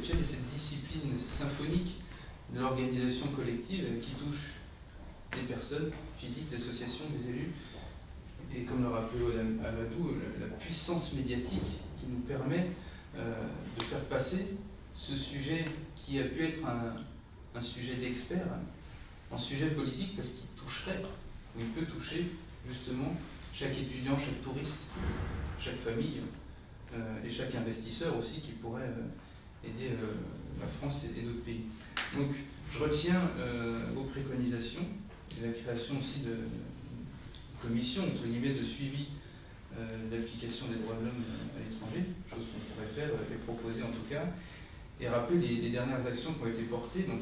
cette chaîne et cette discipline symphonique de l'organisation collective qui touche des personnes physiques, des associations, des élus. Et comme le rappelait Amadou, la puissance médiatique qui nous permet de faire passer ce sujet qui a pu être un sujet d'expert en sujet politique parce qu'il toucherait, ou il peut toucher justement chaque étudiant, chaque touriste, chaque famille et chaque investisseur aussi qui pourrait aider la France et d'autres pays. Donc je retiens vos préconisations et la création aussi de commission entre guillemets de suivi de l'application des droits de l'homme à l'étranger, chose qu'on pourrait faire et proposer en tout cas, et rappeler les dernières actions qui ont été portées. Donc,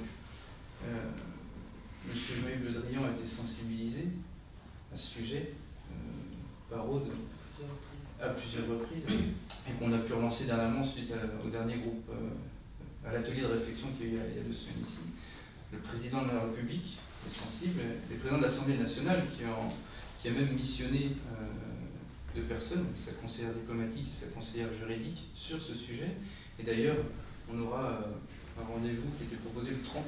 M. Jean-Yves Le Drian a été sensibilisé à ce sujet par Aude à plusieurs reprises et qu'on a pu relancer dernièrement suite au dernier groupe, à l'atelier de réflexion qu'il y a eu il y a 2 semaines ici. Le président de la République est sensible, et le président de l'Assemblée nationale qui a même missionné 2 personnes, sa conseillère diplomatique et sa conseillère juridique, sur ce sujet. Et d'ailleurs, on aura un rendez-vous qui était proposé le 30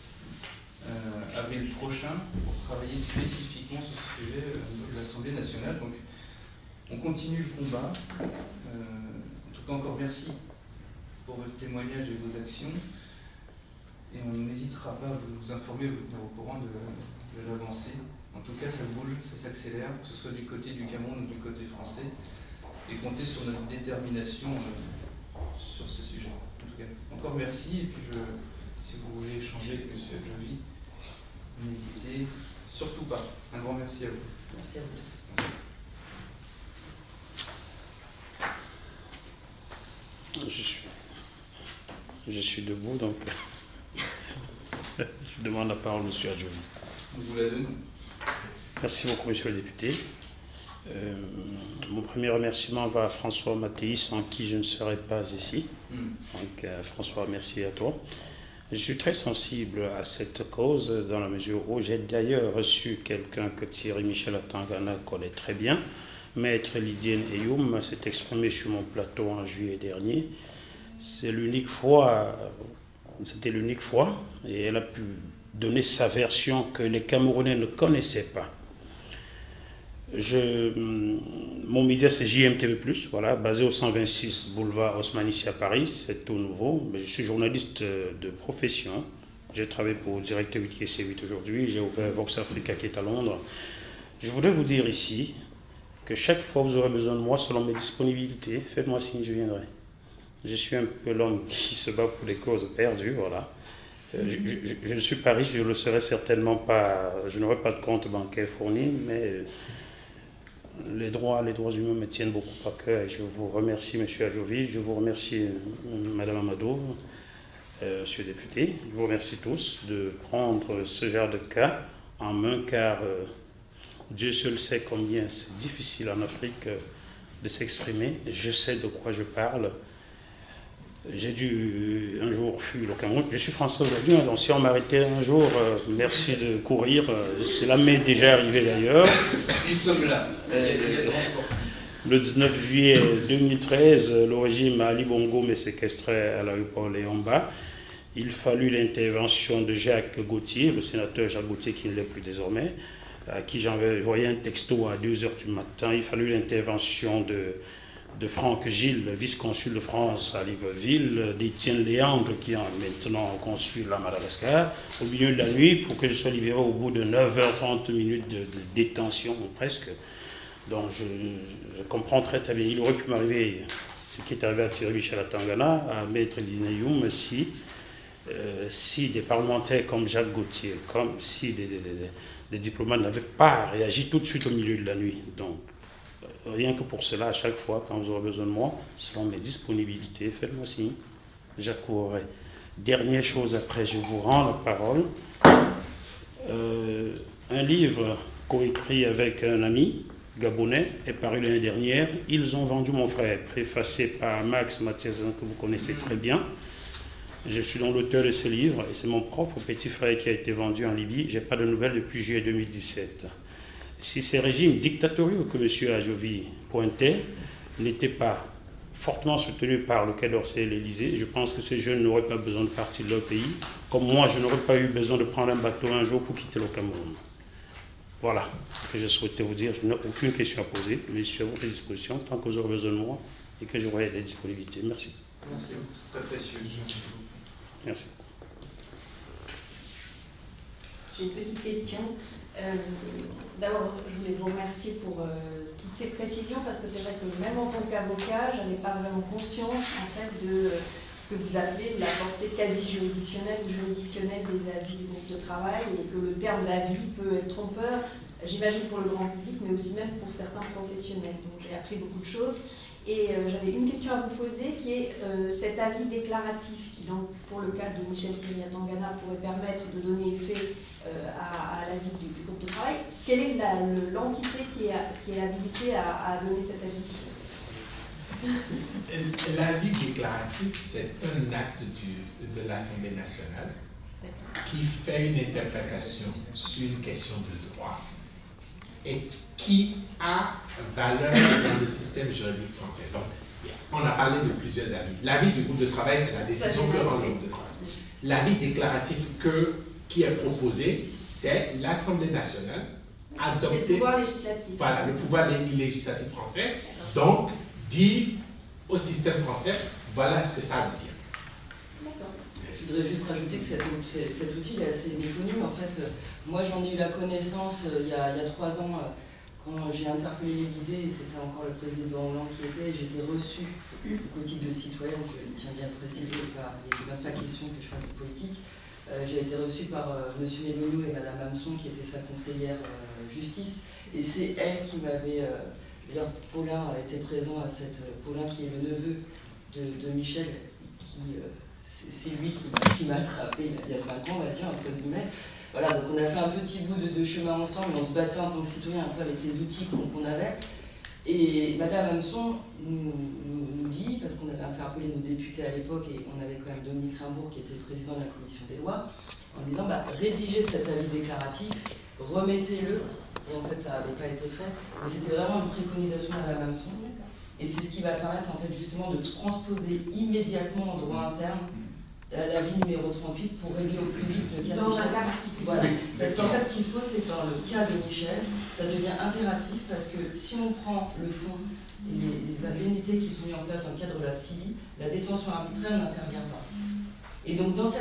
avril prochain pour travailler spécifiquement sur ce sujet au niveau de l'Assemblée nationale. Donc, on continue le combat. En tout cas, encore merci pour votre témoignage et vos actions. Et on n'hésitera pas à vous informer, vous tenir au courant de l'avancée. En tout cas, ça bouge, ça s'accélère, que ce soit du côté du Cameroun ou du côté français, et comptez sur notre détermination sur ce sujet. En tout cas, encore merci, et puis si vous voulez échanger avec M. Adjovi, n'hésitez surtout pas. Un grand merci à vous. Merci à vous tous. Je suis debout, donc je demande la parole à M. Adjovi. On vous la donne. Merci beaucoup, monsieur le député. Mon premier remerciement va à François Mattei, sans qui je ne serais pas ici. Donc, François, merci à toi. Je suis très sensible à cette cause, dans la mesure où j'ai d'ailleurs reçu quelqu'un que Thierry Michel Atangana connaît très bien. Maître Lydienne Eyoum s'est exprimé sur mon plateau en juillet dernier. C'était l'unique fois, et elle a pu donner sa version que les Camerounais ne connaissaient pas. Mon média c'est JMTV+, voilà, basé au 126 boulevard Haussmann ici à Paris, c'est tout nouveau, mais je suis journaliste de profession. J'ai travaillé pour Direct 8 et C8 aujourd'hui, j'ai ouvert Vox Africa qui est à Londres. Je voudrais vous dire ici que chaque fois que vous aurez besoin de moi, selon mes disponibilités, faites-moi signe, je viendrai. Je suis un peu l'homme qui se bat pour les causes perdues, voilà. Je ne suis pas riche, je ne le serai certainement pas, je n'aurai pas de compte bancaire fourni, mais les droits humains me tiennent beaucoup à cœur et je vous remercie, M. Adjovi, je vous remercie, Mme Amadou, Monsieur le député, je vous remercie tous de prendre ce genre de cas en main car Dieu seul sait combien c'est difficile en Afrique de s'exprimer, je sais de quoi je parle. J'ai dû un jour fuir le Cameroun. Je suis français aujourd'hui, donc si on m'arrêtait un jour, merci de courir. Cela m'est déjà arrivé d'ailleurs. Nous sommes là. Le 19 juillet 2013, le régime Ali Bongo me séquestrait à l'aéroport Léon-Mba. Il fallut l'intervention de Jacques Gauthier, le sénateur Jacques Gauthier qui ne l'est plus désormais, à qui j'avais envoyé un texto à 2 h du matin. Il fallut l'intervention de Franck Gilles, le vice-consul de France à Libreville, d'Étienne Léandre, qui est maintenant consul à Madagascar, au milieu de la nuit, pour que je sois libéré au bout de 9h30 minutes de détention, presque. Donc je comprends très très bien. Il aurait pu m'arriver ce qui est arrivé à Thierry Michel Atangana, à Maître Lydienne si des parlementaires comme Jacques Gauthier, comme si des diplomates n'avaient pas réagi tout de suite au milieu de la nuit. Donc, rien que pour cela, à chaque fois, quand vous aurez besoin de moi, selon mes disponibilités, faites-moi signe, j'accourrai. Dernière chose, après, je vous rends la parole. Un livre coécrit avec un ami gabonais est paru l'année dernière. Ils ont vendu mon frère, préfacé par Max Mathiasin, que vous connaissez très bien. Je suis donc l'auteur de ce livre, et c'est mon propre petit frère qui a été vendu en Libye. Je n'ai pas de nouvelles depuis juillet 2017. Si ces régimes dictatoriaux que M. Adjovi pointait n'étaient pas fortement soutenus par le Quai d'Orsay et l'Élysée. Je pense que ces jeunes n'auraient pas besoin de partir de leur pays, comme moi, je n'aurais pas eu besoin de prendre un bateau un jour pour quitter le Cameroun. Voilà ce que je souhaitais vous dire. Je n'ai aucune question à poser, mais je suis à votre disposition tant que vous aurez besoin de moi et que j'aurai des disponibilités. Merci. Merci beaucoup, c'est très précieux. Merci. J'ai une petite question. D'abord, je voulais vous remercier pour toutes ces précisions, parce que c'est vrai que même en tant qu'avocat, je n'avais pas vraiment conscience en fait de ce que vous appelez la portée quasi-juridictionnelle ou juridictionnelle des avis du groupe de travail, et que le terme d'avis peut être trompeur, j'imagine pour le grand public, mais aussi même pour certains professionnels. Donc j'ai appris beaucoup de choses. Et j'avais une question à vous poser qui est cet avis déclaratif qui, donc, pour le cas de Michel Thierry Atangana, pourrait permettre de donner effet à l'avis du groupe de travail. Quelle est l'entité qui est habilitée à donner cet avis? L'avis déclaratif, c'est un acte de l'Assemblée nationale qui fait une interprétation sur une question de droit et qui a valeur dans le système juridique français. Donc, on a parlé de plusieurs avis. L'avis du groupe de travail, c'est la décision que rend le groupe de travail. L'avis déclaratif qui est proposé, c'est l'Assemblée nationale adoptée. C'est le pouvoir législatif. Voilà, le pouvoir législatif français. Donc, dit au système français, voilà ce que ça veut dire. Je voudrais juste rajouter que cet outil est assez méconnu. En fait, moi j'en ai eu la connaissance il y a 3 ans quand j'ai interpellé l'Élysée, et c'était encore le président Hollande qui était, j'étais reçue au titre de citoyenne, je tiens bien à préciser, il n'est même pas question que je fasse de politique. J'ai été reçue par M. Mébénou et Mme Hameçon, qui était sa conseillère justice, et c'est elle qui m'avait... D'ailleurs, Paulin était présent à cette... Paulin qui est le neveu de Michel, c'est lui qui m'a attrapé il y a 5 ans, on va dire, entre guillemets. Voilà, donc on a fait un petit bout de chemin ensemble, on se battait en tant que citoyen un peu avec les outils qu'on avait. Et Madame Hameçon nous dit, parce qu'on avait interpellé nos députés à l'époque, et on avait quand même Dominique Rimbourg qui était le président de la commission des lois, en disant rédigez cet avis déclaratif, remettez-le, et en fait ça n'avait pas été fait, mais c'était vraiment une préconisation de Madame Hameçon, et c'est ce qui va permettre en fait justement de transposer immédiatement en droit interne l'avis numéro 38 pour régler au plus vite le cas de Michel. Voilà. Parce qu'en fait, ce qui se pose, c'est que dans le cas de Michel, ça devient impératif parce que si on prend le fond et les indemnités qui sont mises en place dans le cadre de la CIVI, la détention arbitraire n'intervient pas. Et donc, dans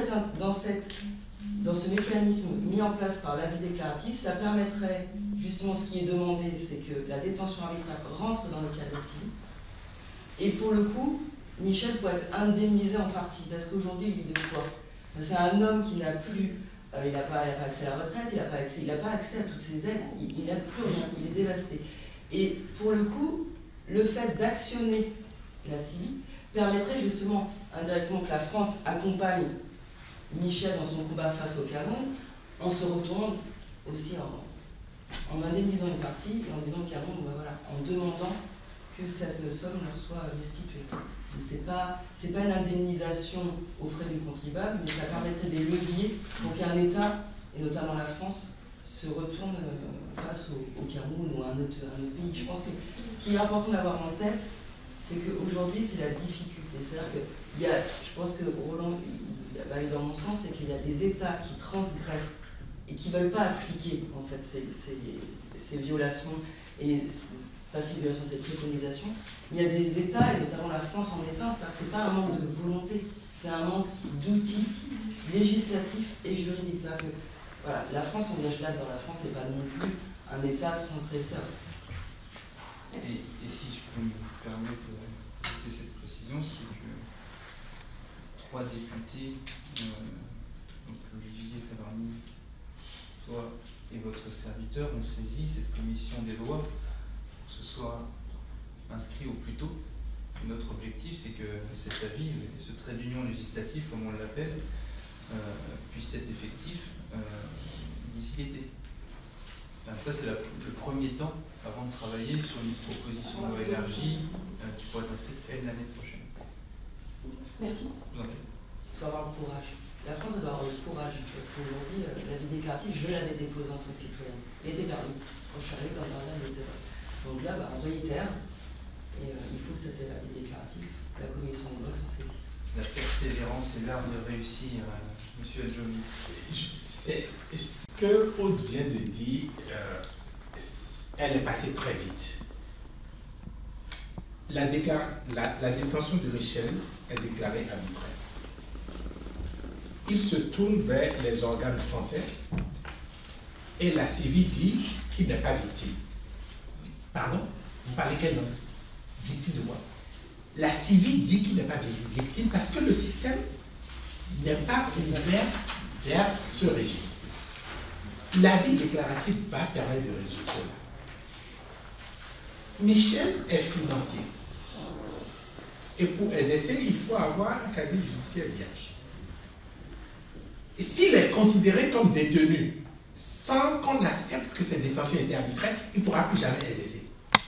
ce mécanisme mis en place par l'avis déclaratif, ça permettrait, justement, ce qui est demandé, c'est que la détention arbitraire rentre dans le cas de la CIVI. Et pour le coup, Michel pourrait être indemnisé en partie, parce qu'aujourd'hui, il vit de quoi? C'est un homme qui n'a plus, il n'a pas accès à la retraite, il n'a pas accès à toutes ces aides, il n'a plus rien, il est dévasté. Et pour le coup, le fait d'actionner la CIVI permettrait justement indirectement que la France accompagne Michel dans son combat face au Cameroun, en se retournant aussi en indemnisant une partie et en disant au Cameroun, voilà, en demandant que cette somme leur soit restituée. Ce n'est pas une indemnisation aux frais du contribuable, mais ça permettrait des leviers pour qu'un État, et notamment la France, se retourne face au Cameroun ou à un autre pays. Je pense que ce qui est important d'avoir en tête, c'est qu'aujourd'hui, c'est la difficulté. C'est-à-dire que je pense que Roland va aller dans mon sens, c'est qu'il y a des États qui transgressent et qui ne veulent pas appliquer en fait, ces violations et pas ces violations, ces préconisations. Il y a des États, et notamment la France en est un, c'est-à-dire que ce n'est pas un manque de volonté, c'est un manque d'outils législatifs et juridiques. C'est-à-dire que voilà, la France engage là, dans la France n'est pas non plus un État transgresseur. Et si je peux me permettre d'ajouter cette précision, c'est que 3 députés, donc Olivier Favrani, toi et votre serviteur, ont saisi cette commission des lois pour que ce soit inscrit au plus tôt. Et notre objectif, c'est que cet avis, ce trait d'union législatif, comme on l'appelle, puisse être effectif d'ici l'été. Ça, c'est le premier temps avant de travailler sur une proposition de loi élargie qui pourrait être inscrite l'année prochaine. Merci. Il faut avoir le courage. La France doit avoir le courage, parce qu'aujourd'hui, l'avis déclaratif, je l'avais déposé en tant que citoyenne. Il était perdu. Quand je suis arrivée dans le jardin, il était là. Donc là, on réitère. Et il faut que cet avis déclaratif, la commission des lois s'en saisisse. La persévérance est l'art de réussir, Monsieur Adjomi. C'est ce que Aude vient de dire, elle est passée très vite. La détention de Michel est déclarée arbitraire. Il se tourne vers les organes français et la CIVI dit qu'il n'est pas victime. Pardon? Vous parlez quel nom? Victime de quoi? La CIVI dit qu'il n'est pas victime parce que le système n'est pas ouvert vers ce régime. L'avis déclaratif va permettre de résoudre cela. Michel est financier. Et pour exercer, il faut avoir un casier judiciaire vierge. S'il est considéré comme détenu sans qu'on accepte que cette détention était arbitraire, il ne pourra plus jamais exercer.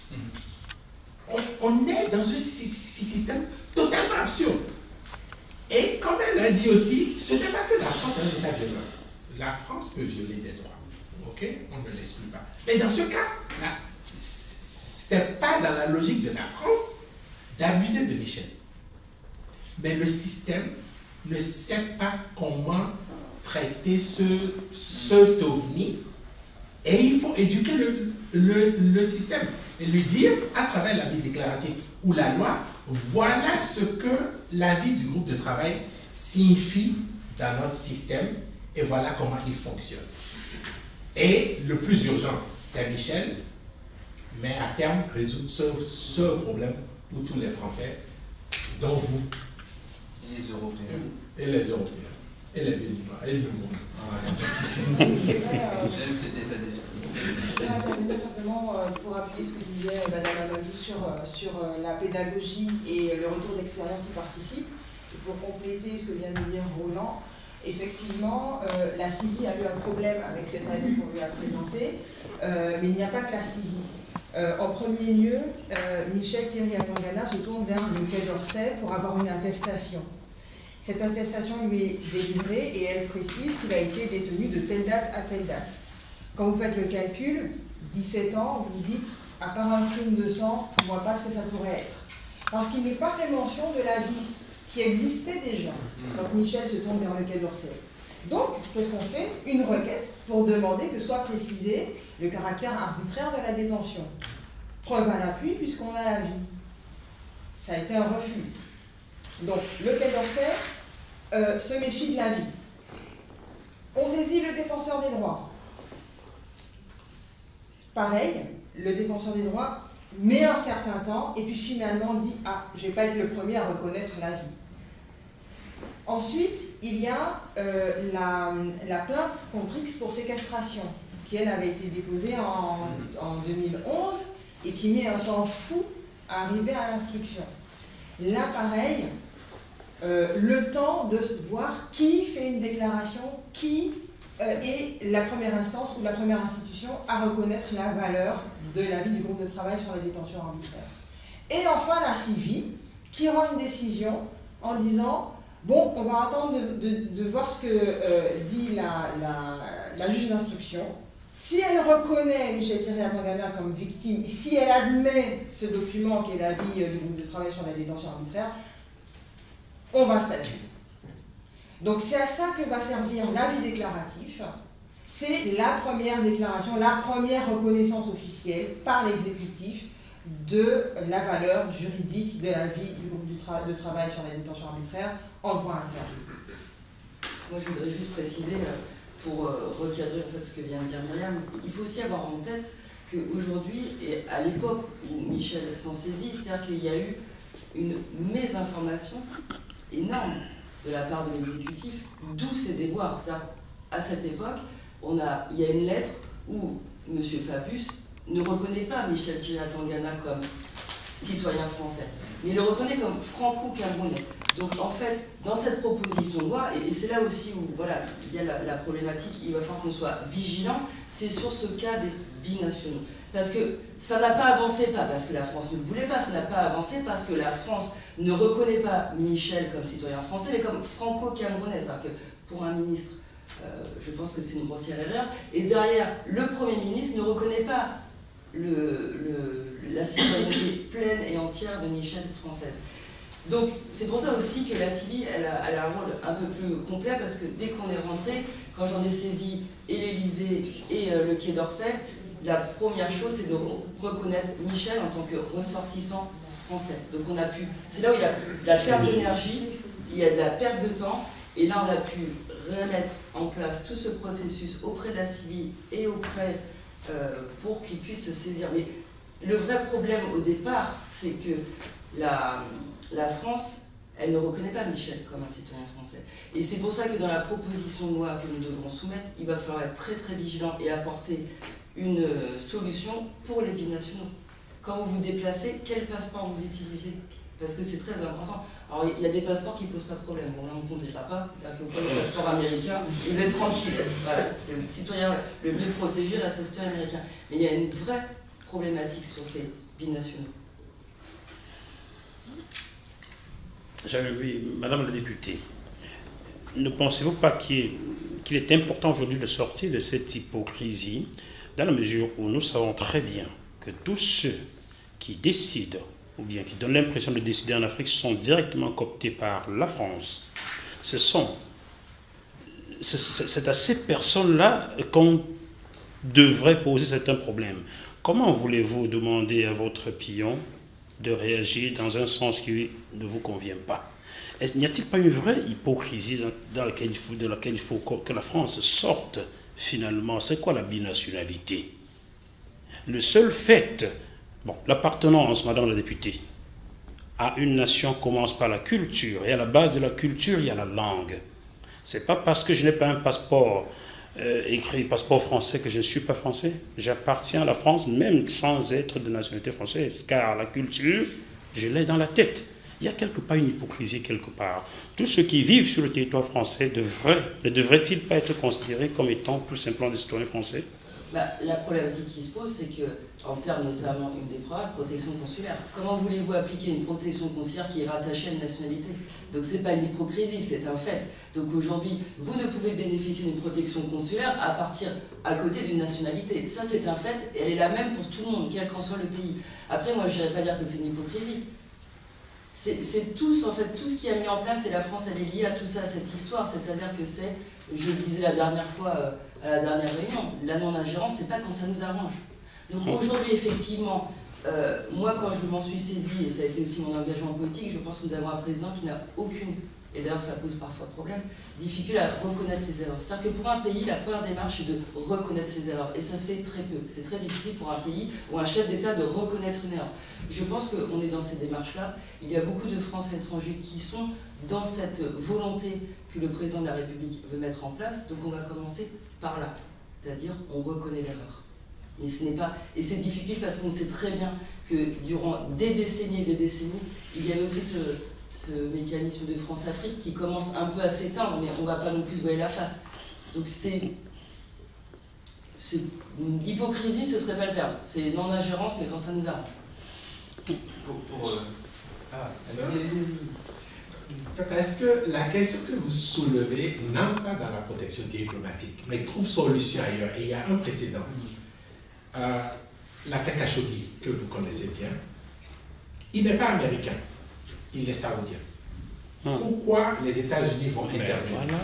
On est dans un système totalement absurde. Et comme elle l'a dit aussi, ce n'est pas que la France est un État violent. La France peut violer des droits. Ok? On ne l'exclut pas. Mais dans ce cas, ce n'est pas dans la logique de la France d'abuser de Michel. Mais le système ne sait pas comment traiter ce ovni et il faut éduquer le système et lui dire à travers l'avis déclaratif ou la loi, voilà ce que l'avis du groupe de travail signifie dans notre système et voilà comment il fonctionne. Et le plus urgent, c'est Michel, mais à terme, résoudre ce problème pour tous les Français, dont vous. Et les Européens. Et les Européens. Et les Béninois. Et le monde. J'aime cet état d'esprit. Je vais intervenir simplement pour appuyer ce que disait Madame Amadou sur la pédagogie et le retour d'expérience qui participe. Et pour compléter ce que vient de dire Roland, effectivement, la CIVI a eu un problème avec cet avis qu'on lui a présenté, mais il n'y a pas que la CIVI. En premier lieu, Michel Thierry Atangana se tourne vers le Quai d'Orsay pour avoir une attestation. Cette attestation lui est délivrée et elle précise qu'il a été détenu de telle date à telle date. Quand vous faites le calcul, 17 ans, vous dites, à part un crime de sang, on ne voit pas ce que ça pourrait être. Parce qu'il n'est pas fait mention de la vie qui existait déjà. Donc Michel se tourne vers le Quai d'Orsay. Donc, qu'est-ce qu'on fait? Une requête pour demander que soit précisé le caractère arbitraire de la détention. Preuve à l'appui, puisqu'on a la vie. Ça a été un refus. Donc, le Quai d'Orsay se méfie de la vie. On saisit le défenseur des droits. Pareil, le défenseur des droits met un certain temps et puis finalement dit « Ah, je ne vais pas être le premier à reconnaître la vie ». Ensuite, il y a la plainte contre X pour séquestration, qui elle avait été déposée en 2011 et qui met un temps fou à arriver à l'instruction. Là, pareil, le temps de voir qui fait une déclaration, qui est la première instance ou la première institution à reconnaître la valeur de l'avis du groupe de travail sur la détention arbitraire. Et enfin, la CIVI, qui rend une décision en disant bon, on va attendre de voir ce que dit la juge d'instruction. Si elle reconnaît Michel Thierry Atangana comme victime, si elle admet ce document qui est l'avis du groupe de travail sur la détention arbitraire, on va statuer. Donc c'est à ça que va servir l'avis déclaratif. C'est la première déclaration, la première reconnaissance officielle par l'exécutif de la valeur juridique de l'avis du groupe de travail sur la détention arbitraire en droit interne. Moi, je voudrais juste préciser, pour recadrer en fait, ce que vient de dire Myriam, il faut aussi avoir en tête qu'aujourd'hui, et à l'époque où Michel s'en saisit, c'est-à-dire qu'il y a eu une mésinformation énorme de la part de l'exécutif, d'où ces déboires. C'est-à-dire qu'à cette époque, il y a une lettre où M. Fabius ne reconnaît pas Michel Thierry Atangana comme citoyen français, mais il le reconnaît comme franco-camerounais. Donc en fait, dans cette proposition de loi, et c'est là aussi où voilà, il y a la problématique, il va falloir qu'on soit vigilant, c'est sur ce cas des binationaux. Parce que ça n'a pas avancé, pas parce que la France ne le voulait pas, ça n'a pas avancé parce que la France ne reconnaît pas Michel comme citoyen français, mais comme franco-camerounais. C'est-à-dire que pour un ministre, je pense que c'est une grossière erreur. Et derrière, le Premier ministre ne reconnaît pas la citoyenneté pleine et entière de Michel française. Donc c'est pour ça aussi que la CIVI, elle a un rôle un peu plus complet, parce que dès qu'on est rentré, quand j'en ai saisi et l'Élysée et le Quai d'Orsay, la première chose, c'est de reconnaître Michel en tant que ressortissant français. Donc on a pu, c'est là où il y a de la perte d'énergie, il y a de la perte de temps, et là on a pu remettre en place tout ce processus auprès de la CIVI et auprès, pour qu'ils puissent se saisir. Mais le vrai problème au départ, c'est que la France, elle ne reconnaît pas Michel comme un citoyen français. Et c'est pour ça que dans la proposition de loi que nous devrons soumettre, il va falloir être très très vigilant et apporter une solution pour les binationaux. Quand vous vous déplacez, quel passeport vous utilisez? Parce que c'est très important. Alors il y a des passeports qui ne posent pas de problème. Bon là on ne conduira pas, c'est-à-dire que vous prenez le passeport américain, vous êtes tranquille. Voilà. Le citoyen le mieux protégé, là c'est le citoyen américain. Mais il y a une vraie problématique sur ces binationaux. J'avais vu, Madame la députée, ne pensez-vous pas qu'il est important aujourd'hui de sortir de cette hypocrisie, dans la mesure où nous savons très bien que tous ceux qui décident, ou bien qui donnent l'impression de décider en Afrique, sont directement cooptés par la France. C'est à ces personnes-là qu'on devrait poser certains problèmes. Comment voulez-vous demander à votre pion de réagir dans un sens qui ne vous convient pas? N'y a-t-il pas une vraie hypocrisie de laquelle il faut que la France sorte finalement? C'est quoi la binationalité? Le seul fait, bon, l'appartenance, Madame la députée, à une nation commence par la culture, et à la base de la culture, il y a la langue. C'est pas parce que je n'ai pas un passeport écrit passeport français que je ne suis pas français. J'appartiens à la France même sans être de nationalité française, car la culture, je l'ai dans la tête. Il y a quelque part une hypocrisie quelque part. Tous ceux qui vivent sur le territoire français ne devraient-ils pas être considérés comme étant tout simplement des citoyens français? La problématique qui se pose, c'est qu'en termes notamment, une des preuves, protection consulaire. Comment voulez-vous appliquer une protection consulaire qui est rattachée à une nationalité? Donc c'est pas une hypocrisie, c'est un fait. Donc aujourd'hui, vous ne pouvez bénéficier d'une protection consulaire à partir à côté d'une nationalité. Ça c'est un fait, et elle est la même pour tout le monde, quel qu'en soit le pays. Après moi je n'irais pas dire que c'est une hypocrisie. C'est tous, en fait, tout ce qui a mis en place, et la France elle est liée à tout ça, à cette histoire, c'est-à-dire que c'est, je le disais la dernière fois à la dernière réunion, la non-ingérence, c'est pas quand ça nous arrange. Donc aujourd'hui, effectivement, moi quand je m'en suis saisie, et ça a été aussi mon engagement politique, je pense que nous avons un président qui n'a aucune, et d'ailleurs ça pose parfois problème, difficulté à reconnaître les erreurs. C'est-à-dire que pour un pays, la première démarche est de reconnaître ses erreurs, et ça se fait très peu. C'est très difficile pour un pays ou un chef d'État de reconnaître une erreur. Je pense qu'on est dans ces démarches-là. Il y a beaucoup de Français étrangers qui sont dans cette volonté que le président de la République veut mettre en place, donc on va commencer par là, c'est-à-dire on reconnaît l'erreur. Mais ce n'est pas, et c'est difficile parce qu'on sait très bien que durant des décennies et des décennies, il y avait aussi ce mécanisme de France-Afrique qui commence un peu à s'éteindre, mais on ne va pas non plus se voiler la face. Donc c'est hypocrisie, ce ne serait pas le terme. C'est non-ingérence, mais quand ça nous arrange. Parce que la question que vous soulevez n'entre pas dans la protection diplomatique, mais trouve solution ailleurs. Et il y a un précédent. L'affaire Khashoggi, que vous connaissez bien, il n'est pas américain, il est saoudien. Pourquoi les États-Unis vont intervenir?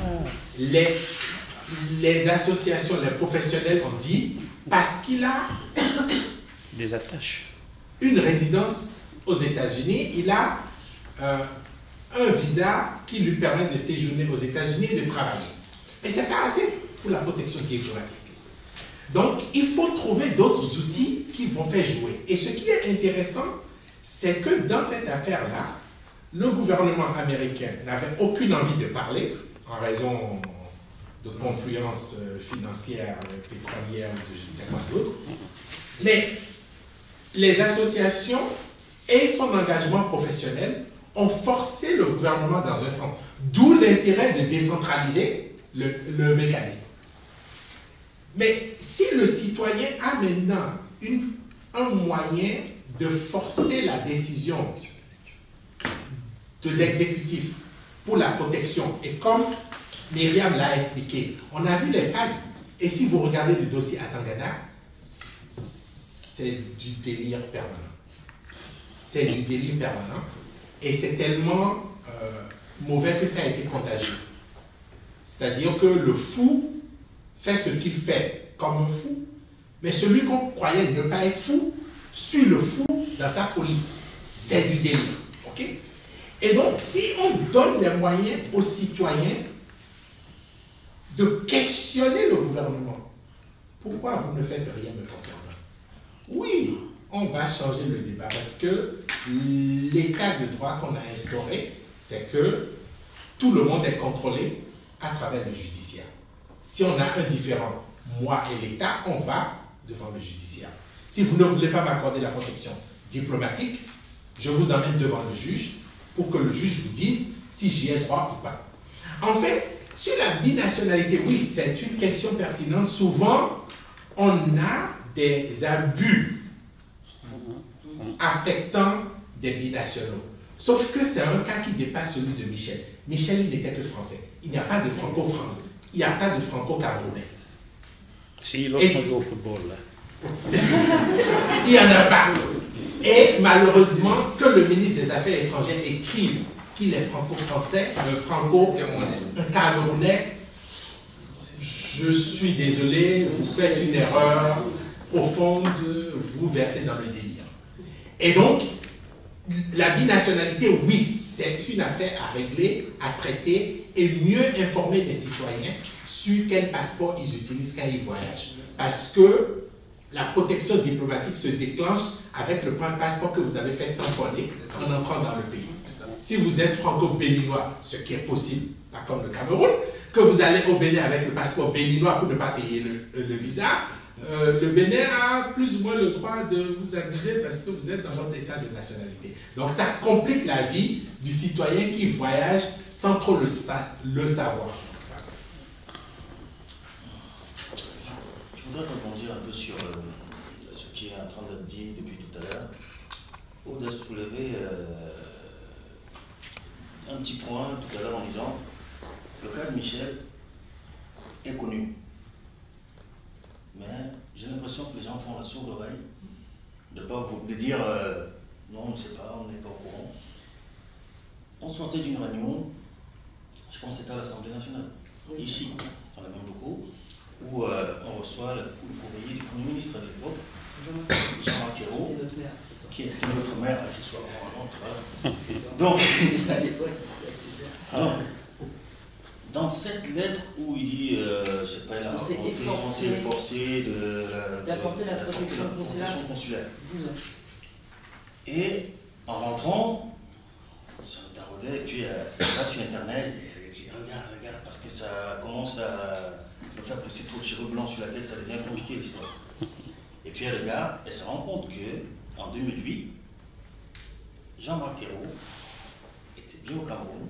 Les associations, les professionnels ont dit parce qu'il a des attaches, une résidence aux États-Unis, il a un visa qui lui permet de séjourner aux États-Unis et de travailler. Et ce n'est pas assez pour la protection diplomatique. Donc, il faut trouver d'autres outils qui vont faire jouer. Et ce qui est intéressant, c'est que dans cette affaire-là, le gouvernement américain n'avait aucune envie de parler en raison de confluences financières, pétrolières, de je ne sais quoi d'autre. Mais les associations et son engagement professionnel ont forcé le gouvernement dans un sens. D'où l'intérêt de décentraliser le mécanisme. Mais si le citoyen a maintenant un moyen de forcer la décision de l'exécutif pour la protection, et comme Myriam l'a expliqué, on a vu les failles. Et si vous regardez le dossier à Tangana, c'est du délire permanent. c'est du délit permanent. Et c'est tellement mauvais que ça a été contagieux. C'est-à-dire que le fou fait ce qu'il fait comme un fou, mais celui qu'on croyait ne pas être fou suit le fou dans sa folie. C'est du délire. Ok? Et donc, si on donne les moyens aux citoyens de questionner le gouvernement, pourquoi vous ne faites rien me concernant? Oui, on va changer le débat parce que l'état de droit qu'on a instauré, c'est que tout le monde est contrôlé à travers le judiciaire. Si on a un différend, moi et l'État, on va devant le judiciaire. Si vous ne voulez pas m'accorder la protection diplomatique, je vous emmène devant le juge pour que le juge vous dise si j'y ai droit ou pas. En fait, sur la binationalité, oui, c'est une question pertinente. Souvent, on a des abus affectant des binationaux. Sauf que c'est un cas qui dépasse celui de Michel. Michel, il n'était que français. Il n'y a pas de franco-français. Il n'y a pas de franco-camerounais. Si, lorsqu'on joue au football, là. Il n'y en a pas. Et malheureusement, que le ministre des Affaires étrangères écrive qu'il est franco-français, franco-camerounais, je suis désolé, vous faites une erreur profonde, vous versez dans le délire. Et donc, la binationalité, oui, c'est une affaire à régler, à traiter et mieux informer les citoyens sur quel passeport ils utilisent quand ils voyagent. Parce que la protection diplomatique se déclenche avec le passeport que vous avez fait tamponner en entrant dans le pays. Si vous êtes franco-béninois, ce qui est possible, pas comme le Cameroun, que vous allez au Bénin avec le passeport béninois pour ne pas payer le visa, le Bénin a plus ou moins le droit de vous abuser parce que vous êtes dans votre état de nationalité. Donc ça complique la vie du citoyen qui voyage sans trop le savoir. Je voudrais rebondir un peu sur ce qui est en train d'être dit depuis tout à l'heure. Aude a soulevé un petit point tout à l'heure en disant le cas de Michel est connu. Mais j'ai l'impression que les gens font la sourde oreille, de dire non, on ne sait pas, on n'est pas au courant. On sortait d'une réunion, je pense que c'était à l'Assemblée nationale, ici, dans la même locaux, où on reçoit le courrier du Premier ministre à l'époque, Jean-Marc Ayrault, qui était notre maire accessoirement à l'autre. Donc, dans cette lettre où il dit, je sais pas, on s'est efforcé d'apporter la protection consulaire. Et en rentrant, ça me taraudait, et puis là sur Internet, je dis regarde, parce que ça commence à me faire pousser trop de cheveux blancs sur la tête, ça devient compliqué l'histoire. Et puis elle regarde, elle se rend compte que en 2008, Jean-Marc Ayrault était bien au Cameroun,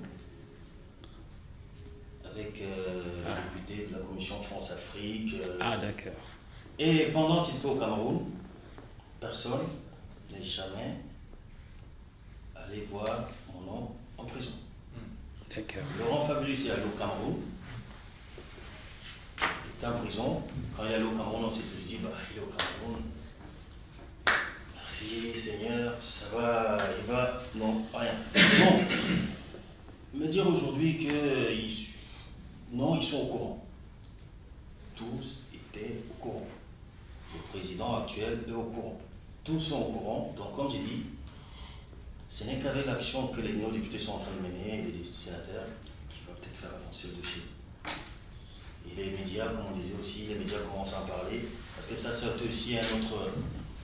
avec le député de la Commission France-Afrique. D'accord. Et pendant qu'il était au Cameroun, personne n'est jamais allé voir mon nom en prison. D'accord. Laurent Fabius est allé au Cameroun. Il est en prison. Quand il est allé au Cameroun, on s'est tous dit, il est au Cameroun. Merci Seigneur, ça va, il va. Non, rien. Bon, me dire aujourd'hui que non, ils sont au courant. Tous étaient au courant. Le président actuel est au courant. Tous sont au courant. Donc, comme j'ai dit, ce n'est qu'avec l'action que nos députés sont en train de mener, les sénateurs, qui va peut-être faire avancer le dossier. Et les médias, comme on disait aussi, les médias commencent à en parler, parce que ça, c'est aussi un autre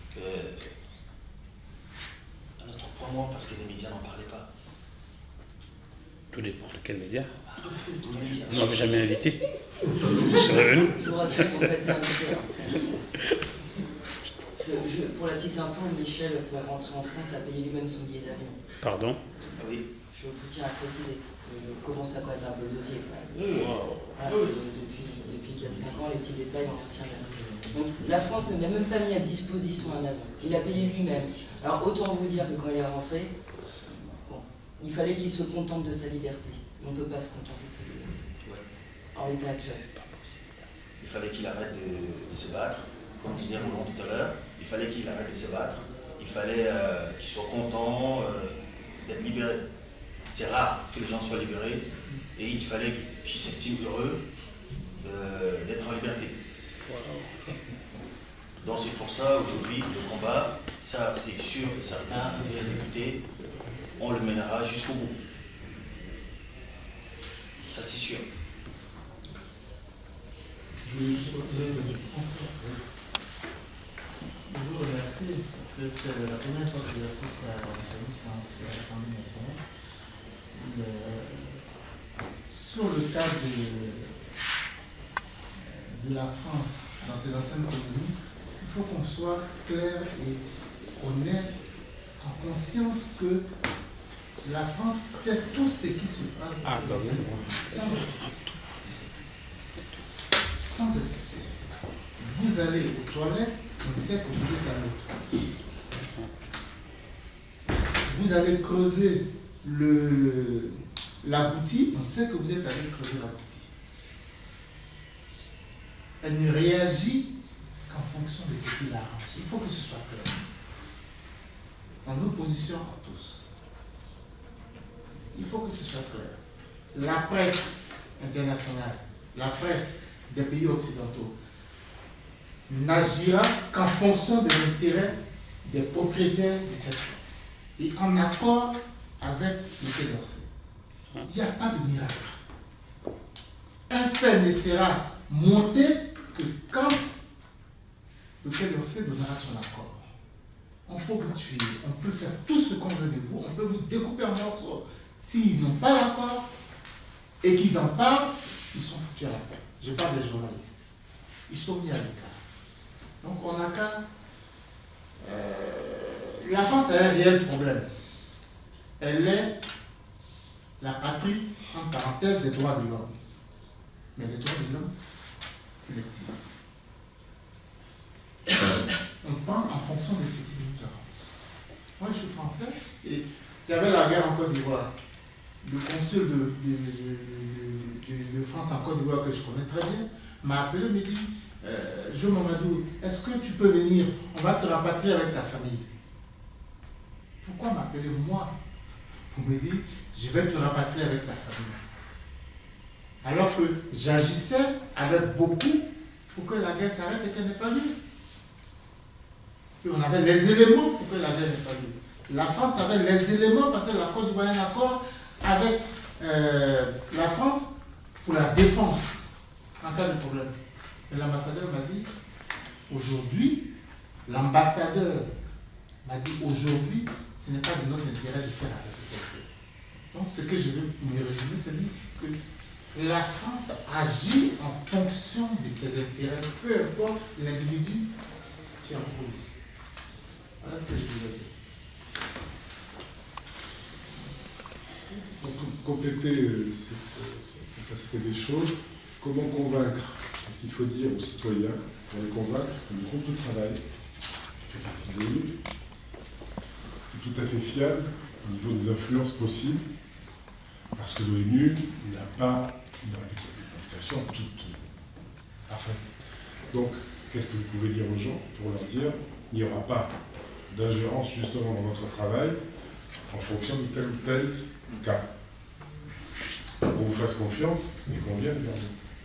point mort, parce que les médias n'en parlaient pas. Tout dépend de quel média. Tous les médias. Vous ne m'avez jamais invité. Je serais venu. Je vous rassure, vous n'avez été invité. Pour la petite info, Michel, pour rentrer en France, a payé lui-même son billet d'avion. Pardon? Oui. Je tiens à préciser. Je commence à connaître un peu le dossier quand même. Voilà, depuis 4-5 ans, les petits détails, on les retient bien. Donc la France ne m'a même pas mis à disposition un avion. Il a payé lui-même. Alors autant vous dire que quand il est rentré, il fallait qu'il se contente de sa liberté. On ne peut pas se contenter de sa liberté. Ouais. En l'état actuel. Il fallait qu'il arrête de se battre. Comme disait Roland tout à l'heure, il fallait qu'il arrête de se battre il fallait qu'ils soient contents d'être libérés. C'est rare que les gens soient libérés et il fallait qu'ils s'estiment heureux d'être en liberté. Donc c'est pour ça aujourd'hui le combat, ça c'est sûr et certain, les députés, on le mènera jusqu'au bout. Ça c'est sûr. Je voulais juste vous remercier parce que c'est la première fois que j'assiste à une séance à l'Assemblée nationale. Sur le cas de la France dans ses anciennes colonies, il faut qu'on soit clair et honnête, en conscience que la France sait tout ce qui se passe dans ses anciennes colonies, sans exception. Sans exception. Vous allez aux toilettes, on sait que vous êtes à l'autre. Vous allez creuser la boutique, on sait que vous êtes allé creuser la boutique. Elle ne réagit qu'en fonction de ce qui l'arrange. Il faut que ce soit clair. Dans nos positions à tous. Il faut que ce soit clair. La presse internationale, la presse des pays occidentaux n'agira qu'en fonction de l'intérêt des propriétaires de cette presse et en accord avec le Quai d'Orsay. Il n'y a pas de miracle. Un fait ne sera monté que quand le Quai d'Orsay donnera son accord. On peut vous tuer, on peut faire tout ce qu'on veut de vous, on peut vous découper en morceaux. S'ils n'ont pas l'accord et qu'ils en parlent, ils sont foutus à la paix. Je parle des journalistes. Ils sont mis à l'écart. Donc on n'a qu'à... la France a un réel problème. Elle est la patrie, en parenthèse, des droits de l'homme. Mais les droits de l'homme, sélectifs. On prend en fonction de ce qui nous arrange. Moi, je suis français et j'avais la guerre en Côte d'Ivoire. Le consul de France en Côte d'Ivoire, que je connais très bien, m'a appelé et me dit Jo Mamadou, est-ce que tu peux venir? On va te rapatrier avec ta famille. Pourquoi m'appeler moi pour me dire je vais te rapatrier avec ta famille? Alors que j'agissais avec beaucoup pour que la guerre s'arrête et qu'elle n'ait pas lieu. Et on avait les éléments pour que la guerre n'ait pas lieu. La France avait les éléments parce que la Côte d'Ivoire a un accord avec la France pour la défense en cas de problème. Et l'ambassadeur m'a dit, aujourd'hui, ce n'est pas de notre intérêt de faire avec cette guerre. Donc ce que je veux me résumer, c'est dire que la France agit en fonction de ses intérêts, peu importe l'individu qui est en cause. Voilà ce que je voulais dire. Pour compléter cet aspect des choses, comment convaincre? Parce qu'il faut dire aux citoyens, pour les convaincre, que le groupe de travail qui fait partie de l'ONU est tout à fait fiable au niveau des influences possibles, parce que l'ONU n'a pas une réputation toute parfaite. Donc, qu'est-ce que vous pouvez dire aux gens pour leur dire qu'il n'y aura pas d'ingérence justement dans notre travail en fonction de tel ou tel cas? Qu'on vous fasse confiance, mais qu'on vienne vers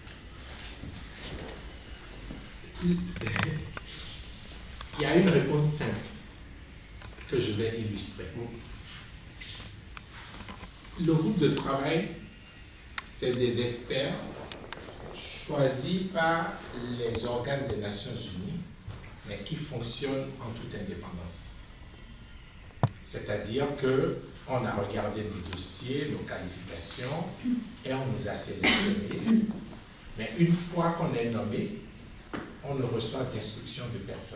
vous. Il y a une réponse simple que je vais illustrer. Le groupe de travail, c'est des experts choisis par les organes des Nations Unies, mais qui fonctionnent en toute indépendance. C'est-à-dire qu'on a regardé nos dossiers, nos qualifications, et on nous a sélectionnés. Mais une fois qu'on est nommé, on ne reçoit d'instructions de personne.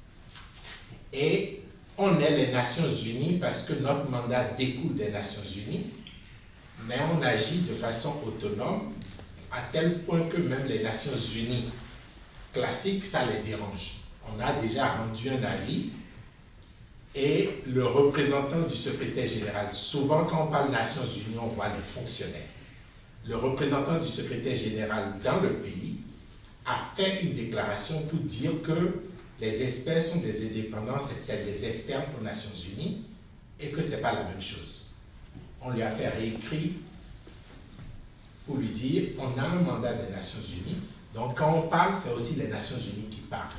Et on est les Nations Unies parce que notre mandat découle des Nations Unies, mais on agit de façon autonome à tel point que même les Nations Unies classiques, ça les dérange. On a déjà rendu un avis et le représentant du secrétaire général, souvent quand on parle Nations Unies, on voit les fonctionnaires. Le représentant du secrétaire général dans le pays a fait une déclaration pour dire que les experts sont des indépendants, c'est des externes aux Nations Unies, et que ce n'est pas la même chose. On lui a fait réécrire pour lui dire, on a un mandat des Nations Unies, donc quand on parle, c'est aussi les Nations Unies qui parlent.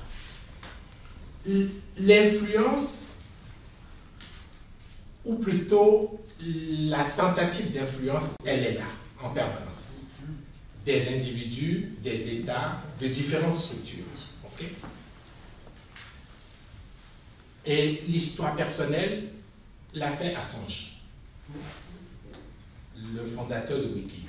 L'influence, ou plutôt la tentative d'influence, elle est là, en permanence. Des individus, des États, de différentes structures. Okay? Et l'histoire personnelle l'a fait Assange, le fondateur de Wikileaks.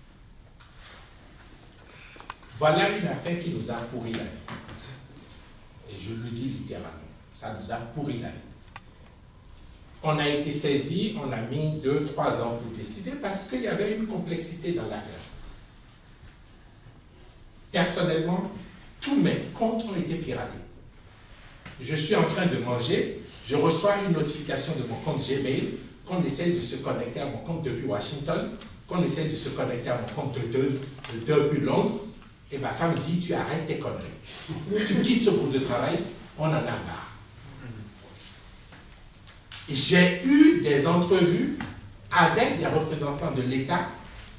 Voilà une affaire qui nous a pourri la vie. Et je le dis littéralement, ça nous a pourri la vie. On a été saisi, on a mis 2-3 ans pour décider parce qu'il y avait une complexité dans l'affaire. Personnellement, tous mes comptes ont été piratés. Je suis en train de manger, je reçois une notification de mon compte Gmail qu'on essaie de se connecter à mon compte depuis Washington, qu'on essaie de se connecter à mon compte depuis Londres, et ma femme dit, tu arrêtes tes conneries. Tu quittes ce groupe de travail, on en a marre. J'ai eu des entrevues avec des représentants de l'État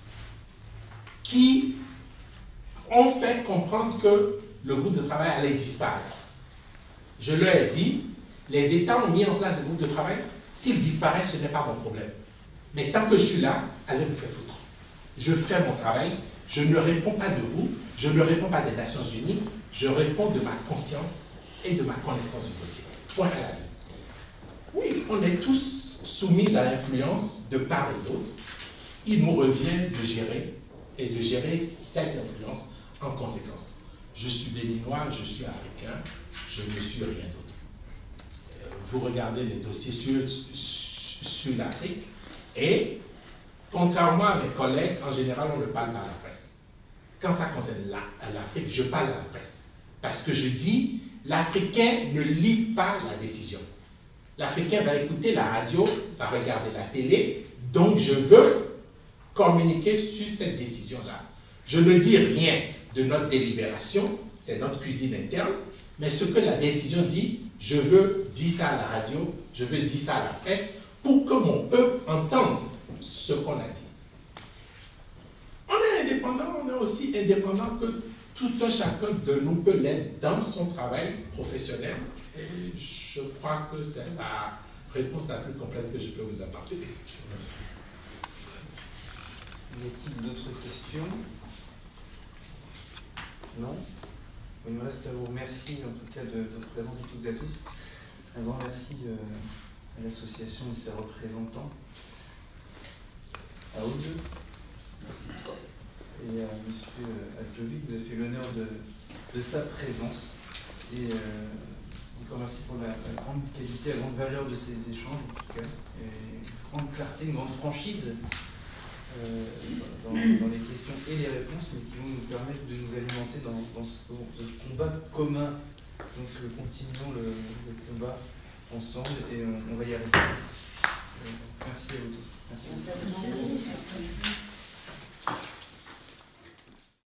qui ont fait comprendre que le groupe de travail allait disparaître. Je leur ai dit, les États ont mis en place le groupe de travail, s'il disparaît, ce n'est pas mon problème. Mais tant que je suis là, allez vous faire foutre. Je fais mon travail, je ne réponds pas de vous, je ne réponds pas des Nations Unies, je réponds de ma conscience et de ma connaissance du dossier. Point à la ligne. Oui, on est tous soumis à l'influence de part et d'autre. Il nous revient de gérer et de gérer cette influence en conséquence. Je suis béninois, je suis africain, je ne suis rien d'autre. Vous regardez les dossiers sur l'Afrique et, contrairement à mes collègues, en général, on ne parle pas à la presse. Quand ça concerne l'Afrique, je parle à la presse. Parce que je dis, l'Africain ne lit pas la décision. L'Africain va écouter la radio, va regarder la télé, donc je veux communiquer sur cette décision-là. Je ne dis rien de notre délibération, c'est notre cuisine interne, mais ce que la décision dit, je veux dire ça à la radio, je veux dire ça à la presse, pour que mon peuple entende ce qu'on a dit. On est indépendant, on est aussi indépendant que tout un chacun de nous peut l'être dans son travail professionnel. Et je crois que c'est la réponse la plus complète que je peux vous apporter. Merci. Y a-t-il d'autres questions? Non? Il me reste à vous remercier en tout cas de votre présence à toutes et à tous. Un grand merci à l'association et ses représentants, à Aude et à M. Adjovic de fait l'honneur de sa présence. Et encore merci pour la grande qualité, la grande valeur de ces échanges en tout cas, et une grande clarté, une grande franchise dans les questions et les réponses, mais qui vont nous permettre de nous alimenter dans ce combat commun. Donc continuons le combat ensemble et on va y arriver. Merci à vous tous. Merci à vous. Merci.